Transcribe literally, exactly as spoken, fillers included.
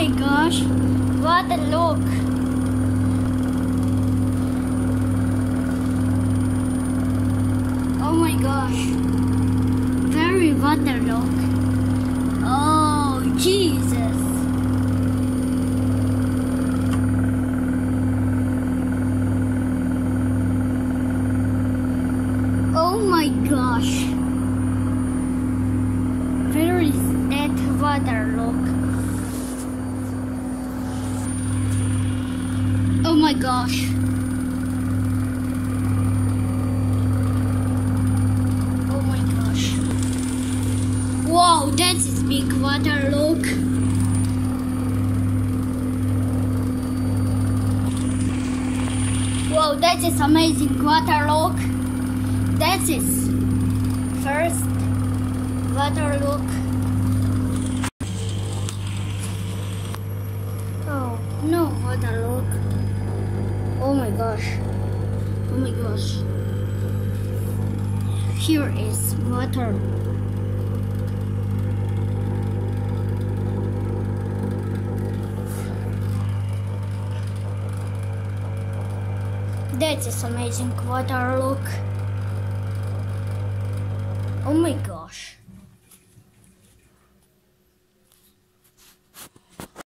my gosh, what a look! Oh my gosh, very water look. Oh Jesus! Oh my gosh, where is that water look? Oh my gosh. Oh my gosh. Wow, that is big water look. Wow, that is amazing water look. That is first water look. Oh no, water look. Oh my gosh. Oh my gosh. Here is water. That is amazing water look. Oh my gosh.